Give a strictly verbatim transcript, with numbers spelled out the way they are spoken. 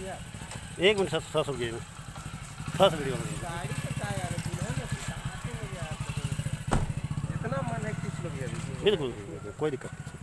एक minute sir sir रुकिए sir video गाड़ी तो क्या यार इतना मन है किस लोग बिल्कुल कोई दिक्कत नहीं।